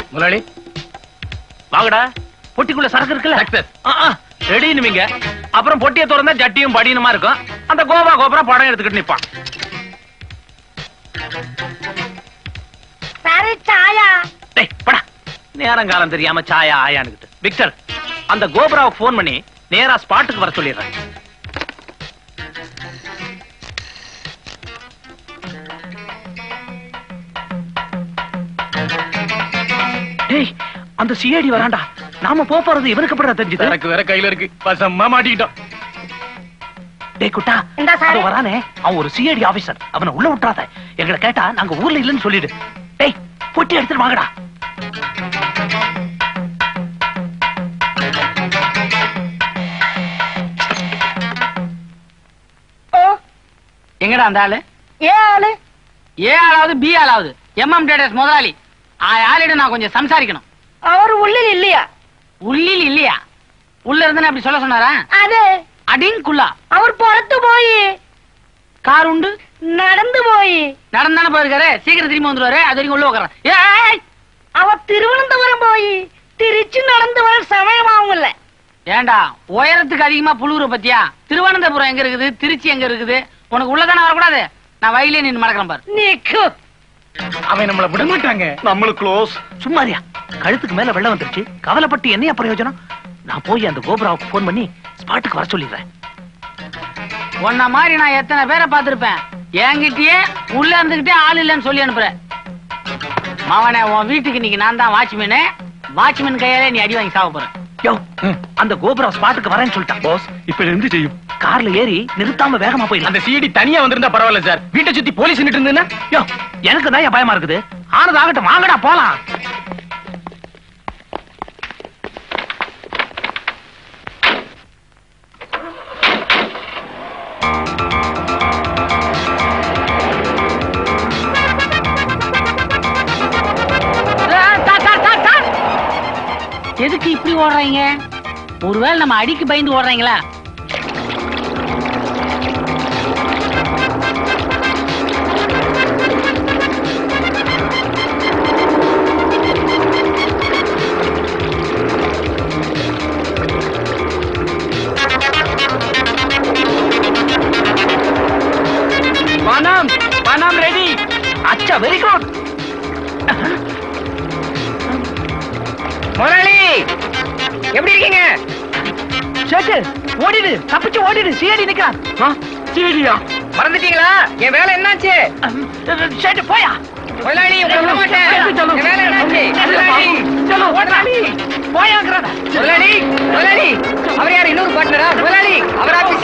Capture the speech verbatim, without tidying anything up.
முதலாளி வாங்கடா. பொட்டிக்குள்ள சரக்கு இருக்குல்ல? ரெடினுவீங்க. அப்புறம் பொட்டியை திறந்தா ஜட்டியும் படியுமா இருக்கும். அந்த கோபா கோபுரம் படம் எடுத்துக்கிட்டு நிப்பான். நேரம் காலம் தெரியாம சாயா ஆயானுக்கிட்டு. விக்டர், அந்த கோபுராவுக்கு போன் பண்ணி நேரா ஸ்பாட்டுக்கு வர சொல்லிடுறேன். அந்த சிஐடி வராண்டா. நாம போறது இவருக்கு படுற தெரிஞ்சது. எனக்கு வேற கையில இருக்கு. பசமா மாட்டிக்கிட்டோம். டேய் குட்டா, வரானே அவன் ஒரு சிஐடி ஆபீசர். அவனை உள்ள விட்டாத. எங்களை கேட்டா நாங்க ஊர்ல இல்லன்னு சொல்லிடு. டேய் பொட்டி எடுத்துட்டு வாங்கடா. எங்கடா அந்த ஆளு? ஏ ஆளு? ஏ ஆளாவது பி ஆளாவது எம்எம் டேட்டர்ஸ் முதலாளி ஆளிடம் நான் கொஞ்சம் சம்சாரிக்கணும். அவர் உள்ளில் இல்லையா? உள்ளில் இல்லையா? உள்ள இருந்து அப்படி சொல்ல சொன்னாரா? அது அடிங்குள்ளா. அவர் புறத்து போய் கார் உண்டு நடந்து போய் நடந்தானே போயிருக்காரு. சீக்கிரம் திரும்பி வந்துருவாரு. அது வரைக்கும் உள்ள உட்கார. அவர் திருவனந்தபுரம் போய் திருச்சி நடந்து வர சமயமாவுங்கல்ல. ஏண்டா உயரத்துக்கு அதிகமா புழுவுற பத்தியா? திருவனந்தபுரம் எங்க இருக்குது, திருச்சி எங்க இருக்குது? உனக்கு உள்ளதானே வரக்கூடாது. நான் வயலே நின்று மறக்கிறேன் பாரு. நீக்கு அவன் நம்மள விட மாட்டாங்க. நம்மளுக்கு க்ளோஸ். சும்மாரியா, கழுத்துக்கு மேல வெள்ளம் வந்துருச்சு. கவலைப்பட்டு என்னையா பிரயோஜனம்? நான் போய் அந்த கோபுராவுக்கு போன் பண்ணி ஸ்பாட்டுக்கு வர சொல்லிடுறேன். உன்ன மாதிரி நான் எத்தனை பேரை பார்த்திருப்பேன். என்கிட்டயே உள்ள இருந்துகிட்டே ஆள் இல்லைன்னு சொல்லி அனுப்புறேன். மவனே, உன் வீட்டுக்கு இன்னைக்கு நான் தான் வாட்ச்மேனு. வாட்ச்மேன் கையாலே நீ அடி வாங்கி சாவ போற. யோ, அந்த கோபுரா ஸ்பாட்டுக்கு வரேன்னு சொல்லிட்டான். பாஸ், இப்ப இருந்து செய்யும். கார்ல ஏறி நிறுத்தாம வேகமா போயிடலாம். அந்த சிடி தனியா வந்திருந்தா பரவாயில்ல சார். வீட்டை சுத்தி போலீஸ் நின்று இருந்ததுன்னா யோ, எனக்கு தான் பயமா இருக்குது. ஆனது ஆகட்டும், வாங்கடா போலாம். எதுக்கு இப்படி ஓடுறீங்க? ஒருவேளை நம்ம அடிக்கு பயந்து ஓடுறீங்களா? பணம் பணம் ரெடி. அச்சா, வெரி குட். முதலாளி எப்படி இருக்கீங்க? சேட்டு ஓடிடு, தப்பிச்சு ஓடிடு. சிஐடி நிக்கிறான். சிஐடியா? மறந்துட்டீங்களா? என் வேலை என்னாச்சு? சேட்டு போயா. முதலாளி விட மாட்டேன். என் வேலை என்னாச்சு? போயாங்கிறத. முதலாளி முதலாளி அவர் யார்? இன்னொரு பார்ட்னரா? முதலாளி அவர்